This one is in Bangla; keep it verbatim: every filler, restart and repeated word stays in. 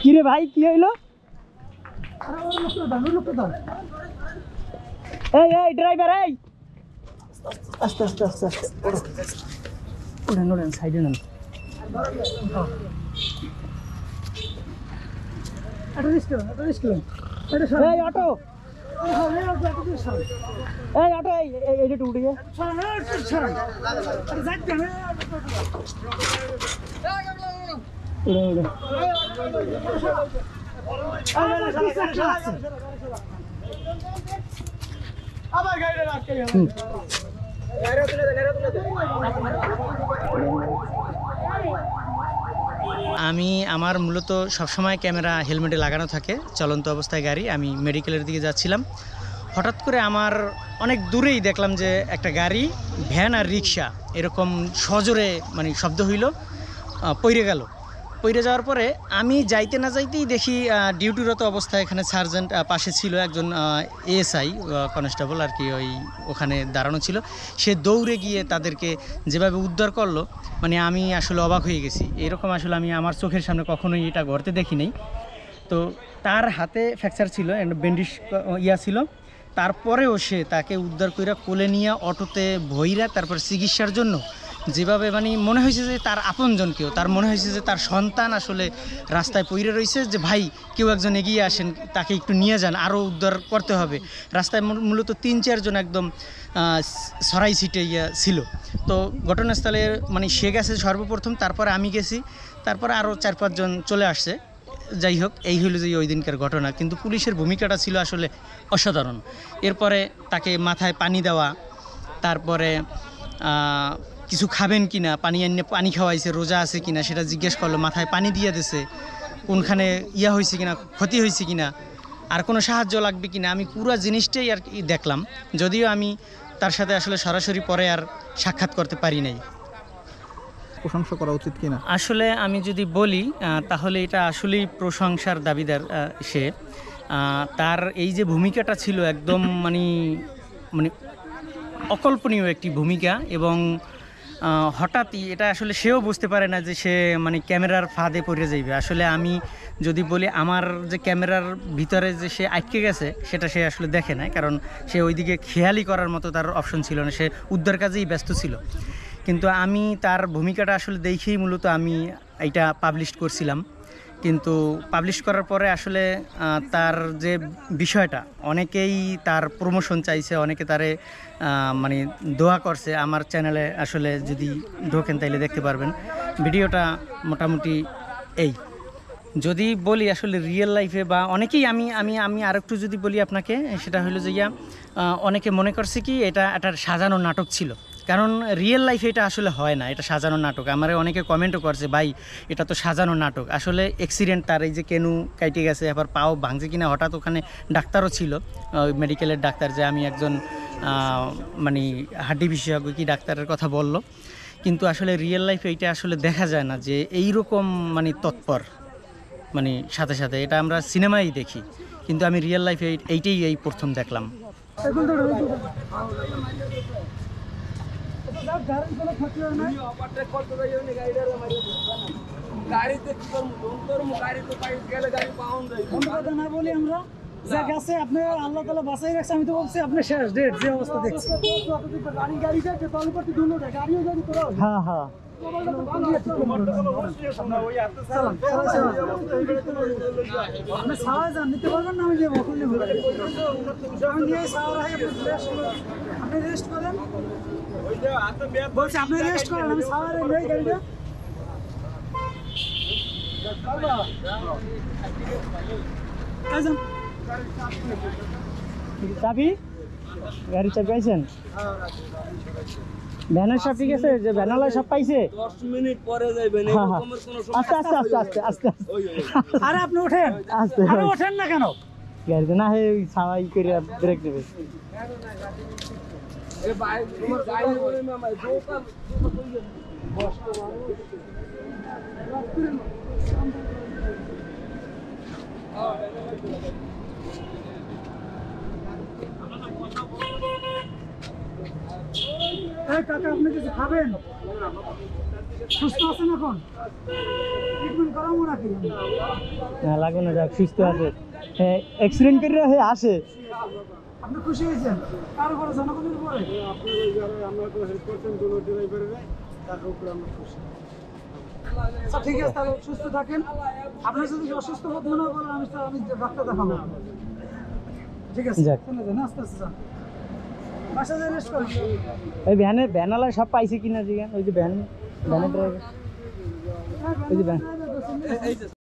কি রে ভাই কি হইলো? এই এই ড্রাইভার এই আস্তে আস্তে আস্তে আস্তে ওড়েন ওড়েন সাইডে নেন। এই অটো এই অটো এই এইটা একটু উঠে যায়। উড়ে উড়ে আমি আমার মূলত সবসময় ক্যামেরা হেলমেটে লাগানো থাকে চলন্ত অবস্থায় গাড়ি। আমি মেডিকেলের দিকে যাচ্ছিলাম, হঠাৎ করে আমার অনেক দূরেই দেখলাম যে একটা গাড়ি, ভ্যান আর রিক্সা এরকম সজোরে মানে শব্দ হইল, পইরে গেল। পইরে যাওয়ার পরে আমি যাইতে না যাইতেই দেখি ডিউটিরত অবস্থায় এখানে সার্জেন্ট পাশে ছিল, একজন এএসআই কনস্টেবল আর কি, ওই ওখানে দাঁড়ানো ছিল। সে দৌড়ে গিয়ে তাদেরকে যেভাবে উদ্ধার করলো, মানে আমি আসলে অবাক হয়ে গেছি। এরকম আসলে আমি আমার চোখের সামনে কখনোই এটা ঘটতে দেখি নাই। তো তার হাতে ফ্র্যাকচার ছিল, ব্যান্ডেজ ইয়া ছিল, তারপরেও সে তাকে উদ্ধার করে কোলে নিয়ে অটোতে ভইরা তারপর চিকিৎসার জন্য যেভাবে মানে মনে হয়েছে যে তার আপনজন কেউ, তার মনে হয়েছে যে তার সন্তান আসলে রাস্তায় পড়ে রয়েছে, যে ভাই কেউ একজন এগিয়ে আসেন, তাকে একটু নিয়ে যান, আরও উদ্ধার করতে হবে। রাস্তায় মূলত তিন চারজন একদম সরাই ছিটে ইয়া ছিল। তো ঘটনাস্থলে মানে সে গেছে সর্বপ্রথম, তারপরে আমি গেছি, তারপরে আরও চার পাঁচজন চলে আসছে। যাই হোক, এই হলো যে ওই দিনকার ঘটনা। কিন্তু পুলিশের ভূমিকাটা ছিল আসলে অসাধারণ। এরপরে তাকে মাথায় পানি দেওয়া, তারপরে কিছু খাবেন কি না, পানি এনে পানি খাওয়াইছে, রোজা আছে কিনা সেটা জিজ্ঞেস করলো, মাথায় পানি দিয়ে দিছে, কোনখানে ইয়া হয়েছে কিনা, ক্ষতি হয়েছে কিনা, আর কোনো সাহায্য লাগবে কিনা। আমি পুরো জিনিসটাই আর কি দেখলাম, যদিও আমি তার সাথে আসলে সরাসরি পরে আর সাক্ষাৎ করতে পারি নাই। প্রশংসা করা উচিত কিনা আসলে আমি যদি বলি তাহলে এটা আসলেই প্রশংসার দাবিদার। সে তার এই যে ভূমিকাটা ছিল একদম মানে মানে অকল্পনীয় একটি ভূমিকা, এবং হঠাৎই এটা আসলে সেও বুঝতে পারে না যে সে মানে ক্যামেরার ফাঁদে পড়ে যাইবে। আসলে আমি যদি বলি আমার যে ক্যামেরার ভিতরে যে সে আটকে গেছে সেটা সে আসলে দেখে না, কারণ সে ওইদিকে খেয়ালই করার মতো তার অপশন ছিল না, সে উদ্ধার কাজেই ব্যস্ত ছিল। কিন্তু আমি তার ভূমিকাটা আসলে দেখেই মূলত আমি এইটা পাবলিশ করছিলাম। কিন্তু পাবলিশ করার পরে আসলে তার যে বিষয়টা, অনেকেই তার প্রমোশন চাইছে, অনেকে তারে মানে দোয়া করছে। আমার চ্যানেলে আসলে যদি ঢোকেন তাইলে দেখতে পারবেন ভিডিওটা। মোটামুটি এই যদি বলি আসলে রিয়েল লাইফে বা অনেকেই আমি আমি আমি আরেকটু যদি বলি আপনাকে, সেটা হলো যে ইয়া অনেকে মনে করছে কি এটা একটা সাজানো নাটক ছিল, কারণ রিয়েল লাইফে এটা আসলে হয় না, এটা সাজানো নাটক। আমার অনেকে কমেন্টও করছে ভাই এটা তো সাজানো নাটক। আসলে অ্যাক্সিডেন্ট, তার এই যে কেনু কাইটে গেছে, আবার পাও ভাঙছে কিনা, হঠাৎ ওখানে ডাক্তারও ছিল, মেডিকেলের ডাক্তার, যে আমি একজন মানে হাড্ডি বিশেষজ্ঞ কি ডাক্তারের কথা বলল। কিন্তু আসলে রিয়েল লাইফে এইটা আসলে দেখা যায় না যে এইরকম মানে তৎপর, মানে সাথে সাথে এটা আমরা সিনেমায় দেখি, কিন্তু আমি রিয়েল লাইফে এইটাই এই প্রথম দেখলাম। আপনি আল্লাহ তাআলা বাঁচাই রাখছে, আমি তো বলছি আপনি শেষ ডেট যে অবস্থা দেখছি। হ্যাঁ হ্যাঁ আপনি সাওয়া যান নিতে পারবেন না, আমি যে বকুল নেব আমি নিয়ে সাওয়া আপনি রেস্ট করেন, বলছি আপনি রেস্ট করেন, আমি সাওয়া নেই গাড়িটা। চাবি গাড়ি চাবি পাইছেন? ব্যানার সব ঠিক আছে, যে ব্যানার সব পাইছে? দশ মিনিট পরে যাইবেন, আস্তে আস্তে আস্তে আস্তে আস্তে আরে আপনি ওঠেন, আস্তে আরে ওঠেন না কেন? গাড়িতে না হে ছাওয়াই করে ব্রেক দেবে। এ ভাই তোমার গাড়ি বলে মামা জোতা বস্ত এই কাকা আপনি কিছু খাবেন? সুস্থ আছেন এখন? ট্রিটমেন্ট করাবো না? রাখি আমি। হ্যাঁ লাগবে না, যাক সুস্থ আছে। হ্যাঁ অ্যাক্সিডেন্ট করে হয়ে আসে। আপনি খুশি হয়েছেন কার উপরে, জনগণের উপরে? আচ্ছা ঠিক আছে, তাহলে সুস্থ থাকেন। আপনি যদি অসুস্থ বোধ মনে করেন আমি তো- আমি ডাক্তার দেখাবো। ঠিক আছে যাক। চলে যান, আস্তে আস্তে যান, বাসায় যেয়ে রেস্ট করেন। ওই ভ্যানে ভ্যানালা সব পাইছে কিনা জিজ্ঞান, ওই যে ভ্যান ভ্যানের ড্রাইভার, হ্যাঁ, ওই যে ভ্যান। হ্যাঁ, হ্যাঁ,